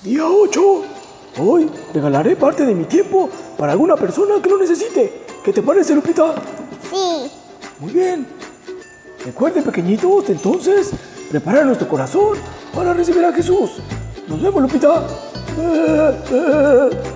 Día 8. Hoy regalaré parte de mi tiempo para alguna persona que lo necesite. ¿Qué te parece, Lupita? Sí. Muy bien. Recuerden, pequeñitos, entonces, preparar nuestro corazón para recibir a Jesús. Nos vemos, Lupita.